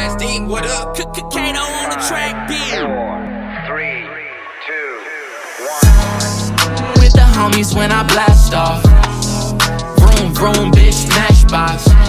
Last Dean, what up? Kano on the track, beat. 4, 3, 2, 1. With the homies when I blast off. Vroom, vroom, bitch, Smashbox.